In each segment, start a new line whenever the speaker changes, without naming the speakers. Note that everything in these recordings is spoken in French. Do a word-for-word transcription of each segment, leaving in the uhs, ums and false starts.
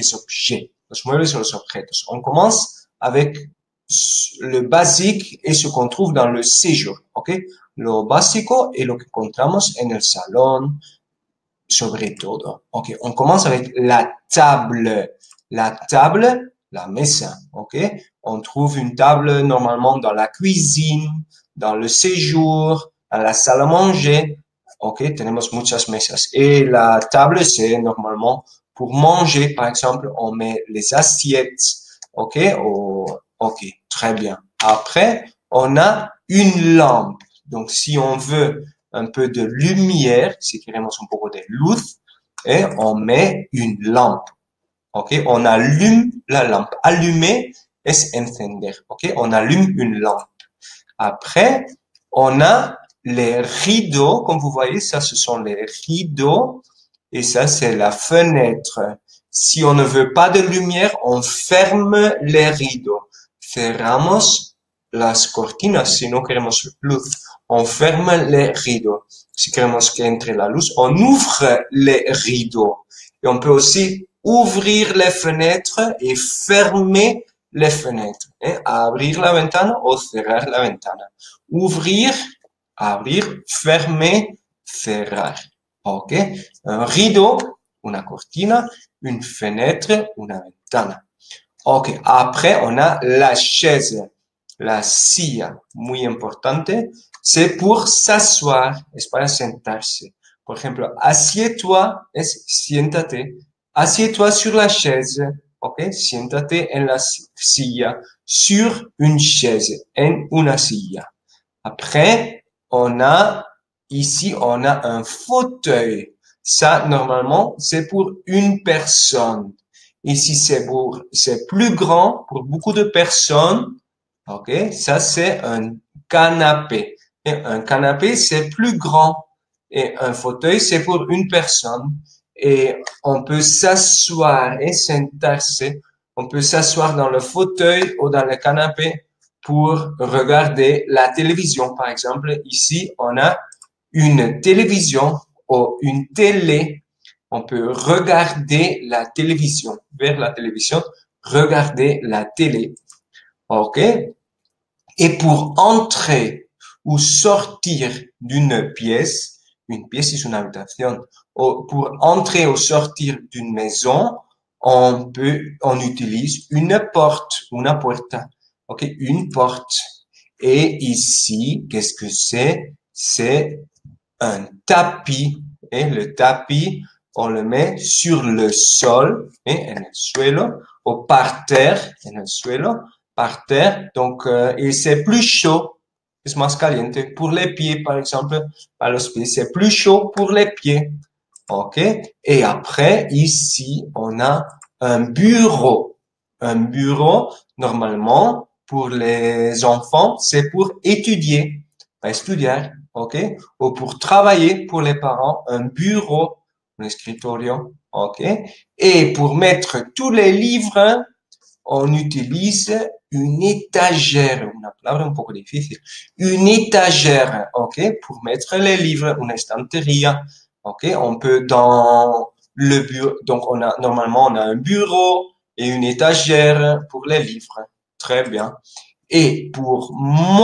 les objets. Los muebles son los objetos. On commence avec le basique et ce qu'on trouve dans le séjour, ¿ok? Lo básico et lo que encontramos en el salón, sobre todo. Ok, on commence avec la table. La table, la mesa, ok? On trouve une table normalement dans la cuisine, dans le séjour, dans la salle à manger. Ok, tenemos muchas mesas. Et la table, c'est normalement pour manger, par exemple, on met les assiettes, ok? Ou, ok, très bien. Après, on a une lampe. Donc, si on veut un peu de lumière, si queremos un poco de luz, et on met une lampe. Ok, on allume la lampe. Allumer es encender. Ok, on allume une lampe. Après, on a les rideaux. Comme vous voyez, ça, ce sont les rideaux. Et ça, c'est la fenêtre. Si on ne veut pas de lumière, on ferme les rideaux. Cerramos las cortinas si no queremos luz. On ferme les rideaux. Si queremos que entre la luz, on ouvre les rideaux. Et on peut aussi ouvrir les fenêtres et fermer les fenêtres. ¿Eh? Abrir la ventana o cerrar la ventana. Ouvrir, abrir, fermer, cerrar. Ok? Un rideau, una cortina, une fenêtre, una ventana. Ok. Après, on a la chaise. La silla, muy importante, c'est pour s'asseoir, es para sentarse. Por ejemplo, assieds-toi es siéntate. Assieds-toi sur la chaise, ok? Siéntate en la silla, sur une chaise, en una silla. Après, on a, ici, on a un fauteuil. Ça, normalement, c'est pour une personne. Ici, c'est pour, c'est plus grand pour beaucoup de personnes. Ok, ça c'est un canapé. Et un canapé c'est plus grand et un fauteuil c'est pour une personne. Et on peut s'asseoir et sentarse. On peut s'asseoir dans le fauteuil ou dans le canapé pour regarder la télévision. Par exemple, ici on a une télévision ou une télé. On peut regarder la télévision, vers la télévision, regarder la télé. Ok? Et pour entrer ou sortir d'une pièce, une pièce c'est une habitation, ou pour entrer ou sortir d'une maison, on peut, on utilise une porte, una puerta. Ok? Une porte. Et ici, qu'est-ce que c'est? C'est un tapis. Et le tapis, on le met sur le sol, et en el suelo, ou par terre, en el suelo, par terre. Donc, euh, et c'est plus chaud, es más caliente. Pour les pieds, par exemple, par los pieds, c'est plus chaud pour les pieds. OK? Et après, ici, on a un bureau. Un bureau, normalement, pour les enfants, c'est pour étudier, pas estudiar, OK? Ou pour travailler pour les parents, un bureau, un escritorio, OK? Et pour mettre tous les livres, on utilise une étagère, una palabra un poco difícil, une étagère, ok, pour mettre les livres, una estantería, ok, on peut dans le bureau, donc on a, normalement on a un bureau et une étagère pour les livres, très bien. Et pour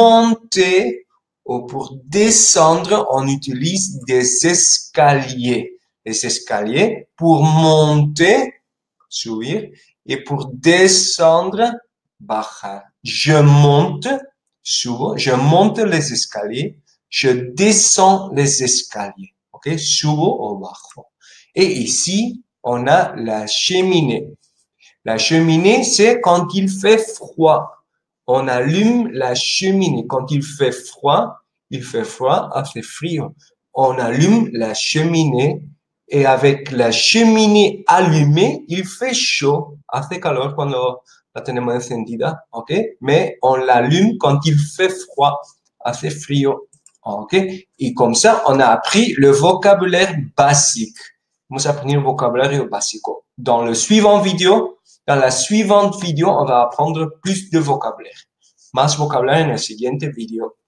monter ou pour descendre, on utilise des escaliers, des escaliers pour monter, subir, et pour descendre, bajar. Je monte, subo, je monte les escaliers, je descends les escaliers. Ok, subo o bajo. Et ici, on a la cheminée. La cheminée, c'est quand il fait froid. On allume la cheminée. Quand il fait froid, il fait froid, hace frío. On allume la cheminée. Et avec la cheminée allumée, il fait chaud. Hace calor cuando la tenemos encendida, ¿ok? Mais on l'allume quand il fait froid. Hace frío, ¿ok? Et comme ça, on a appris le vocabulaire basique. Hemos aprendido el vocabulario básico. Dans le suivant vidéo, dans la suivante vidéo, on va apprendre plus de vocabulaire. Más vocabulaire en el siguiente vidéo.